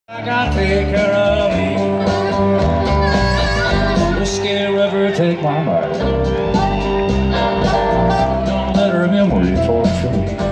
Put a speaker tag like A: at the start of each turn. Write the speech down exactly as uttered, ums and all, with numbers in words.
A: I gotta take care of me. Whiskey River, take my mind. Don't let her memory torture me.